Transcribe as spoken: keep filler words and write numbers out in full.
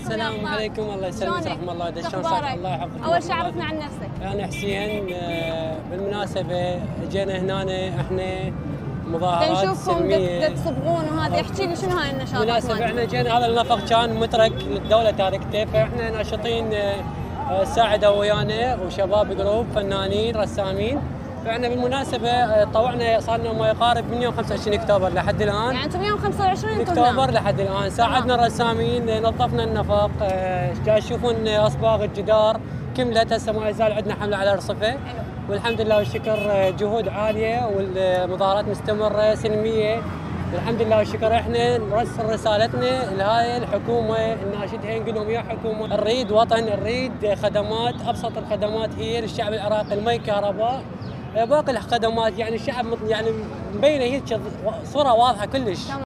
السلام عليكم. الله يسلمك ورحمة الله دشان صحة الله يحفظك. أول شيء عرفنا عن نفسك. أنا حسين. بالمناسبة جينا هنا احنا مظاهرات سلمية. نشوفكم تصبغون وهذا، احكي لي شنو هاي النشاطات؟ بالمناسبة احنا جينا، هذا النفق كان مترك للدولة تاركته، فاحنا ناشطين ساعدوا ويانا وشباب جروب فنانين رسامين. فاحنا بالمناسبة طوعنا، صار لنا ما يقارب من يوم خمسة وعشرين اكتوبر لحد الآن. يعني انتم يوم خمسة وعشرين اكتوبر لحد الآن ساعدنا الرسامين، نظفنا النفق، جاي تشوفون أصباغ الجدار كملت، هسه ما يزال عندنا حملة على رصفة. والحمد لله والشكر جهود عالية والمظاهرات مستمرة سلمية، والحمد لله والشكر. احنا نرسل رسالتنا لهاي الحكومة، نناشدها نقول لهم يا حكومة نريد وطن، نريد خدمات، ابسط الخدمات هي للشعب العراقي، المي، كهرباء، باقي الخدمات يعني الشعب يعني مبينه هيك صورة واضحة كلش.